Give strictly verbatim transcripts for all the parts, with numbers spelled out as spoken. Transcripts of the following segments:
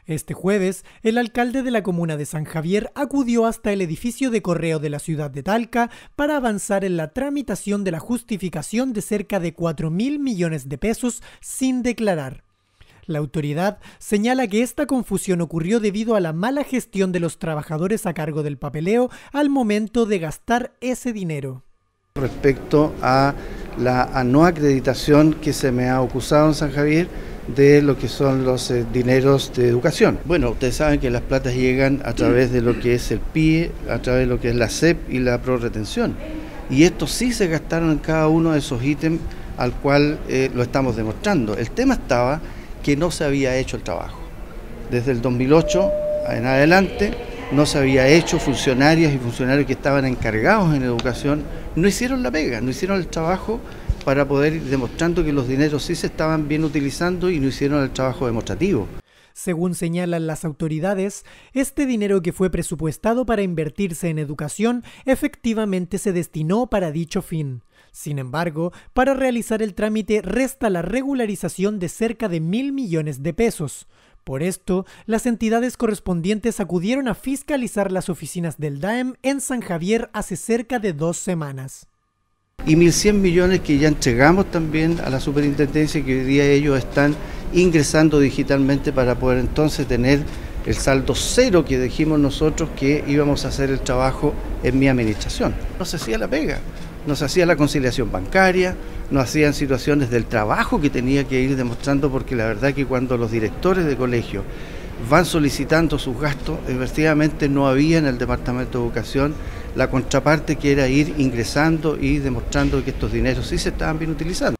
Este jueves, el alcalde de la comuna de San Javier acudió hasta el edificio de correo de la ciudad de Talca para avanzar en la tramitación de la justificación de cerca de cuatro mil millones de pesos sin declarar. La autoridad señala que esta confusión ocurrió debido a la mala gestión de los trabajadores a cargo del papeleo al momento de gastar ese dinero. Respecto a la a no acreditación que se me ha acusado en San Javier de lo que son los eh, dineros de educación. Bueno, ustedes saben que las platas llegan a través de lo que es el P I E, a través de lo que es la C E P y la ProRetención. Y estos sí se gastaron en cada uno de esos ítems al cual eh, lo estamos demostrando. El tema estaba que no se había hecho el trabajo. Desde el dos mil ocho en adelante no se había hecho, funcionarios y funcionarios que estaban encargados en educación no hicieron la pega, no hicieron el trabajo para poder ir demostrando que los dineros sí se estaban bien utilizando y no hicieron el trabajo demostrativo. Según señalan las autoridades, este dinero que fue presupuestado para invertirse en educación efectivamente se destinó para dicho fin. Sin embargo, para realizar el trámite resta la regularización de cerca de mil millones de pesos. Por esto, las entidades correspondientes acudieron a fiscalizar las oficinas del D A E M en San Javier hace cerca de dos semanas. Y mil cien millones que ya entregamos también a la superintendencia, que hoy día ellos están ingresando digitalmente para poder entonces tener el saldo cero que dijimos nosotros que íbamos a hacer el trabajo en mi administración. No se hacía la pega, no se hacía la conciliación bancaria, no hacían situaciones del trabajo que tenía que ir demostrando, porque la verdad que cuando los directores de colegio van solicitando sus gastos, efectivamente no había en el Departamento de Educación la contraparte que era ir ingresando y demostrando que estos dineros sí se estaban bien utilizando.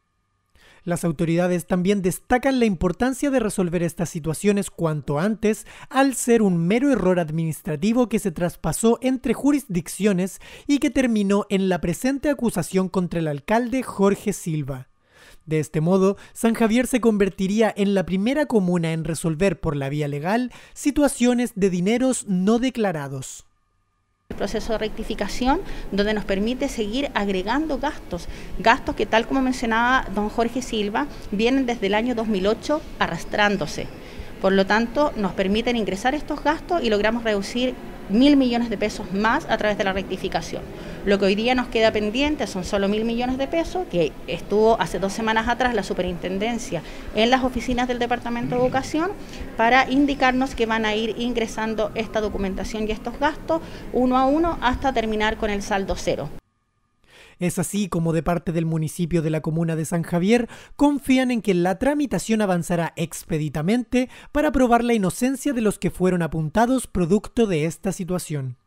Las autoridades también destacan la importancia de resolver estas situaciones cuanto antes, al ser un mero error administrativo que se traspasó entre jurisdicciones y que terminó en la presente acusación contra el alcalde Jorge Silva. De este modo, San Javier se convertiría en la primera comuna en resolver por la vía legal situaciones de dineros no declarados. El proceso de rectificación, donde nos permite seguir agregando gastos, gastos que, tal como mencionaba don Jorge Silva, vienen desde el año dos mil ocho arrastrándose. Por lo tanto, nos permiten ingresar estos gastos y logramos reducir mil millones de pesos más a través de la rectificación. Lo que hoy día nos queda pendiente son solo mil millones de pesos, que estuvo hace dos semanas atrás la superintendencia en las oficinas del Departamento de Educación para indicarnos que van a ir ingresando esta documentación y estos gastos uno a uno hasta terminar con el saldo cero. Es así como de parte del municipio de la comuna de San Javier confían en que la tramitación avanzará expeditamente para probar la inocencia de los que fueron apuntados producto de esta situación.